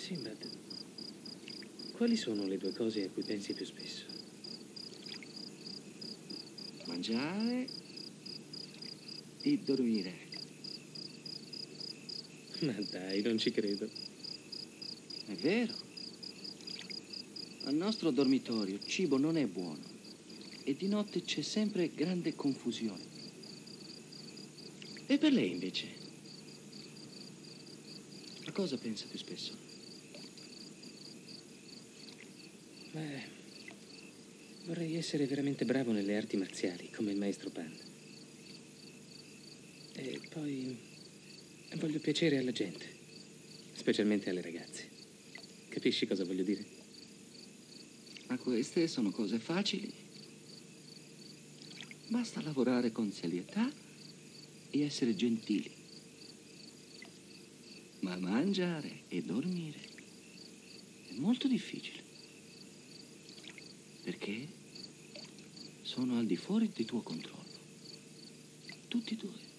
Sinbad, quali sono le due cose a cui pensi più spesso? Mangiare e dormire. Ma dai, non ci credo. È vero. Al nostro dormitorio il cibo non è buono e di notte c'è sempre grande confusione. E per lei invece? A cosa pensa più spesso? Beh, vorrei essere veramente bravo nelle arti marziali, come il maestro Pan. E poi voglio piacere alla gente, specialmente alle ragazze. Capisci cosa voglio dire? Ma queste sono cose facili. Basta lavorare con serietà e essere gentili. Ma mangiare e dormire è molto difficile. Perché sono al di fuori del tuo controllo. Tutti e due.